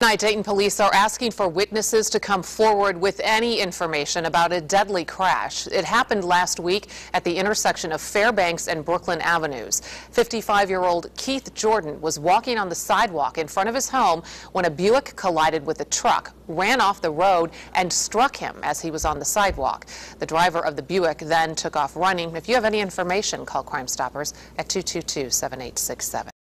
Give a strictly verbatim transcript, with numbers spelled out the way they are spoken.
Tonight, Dayton police are asking for witnesses to come forward with any information about a deadly crash. It happened last week at the intersection of Fairbanks and Brooklyn Avenues. fifty-five-year-old Keith Jordan was walking on the sidewalk in front of his home when a Buick collided with a truck, ran off the road, and struck him as he was on the sidewalk. The driver of the Buick then took off running. If you have any information, call Crime Stoppers at two two two, seven eight six seven.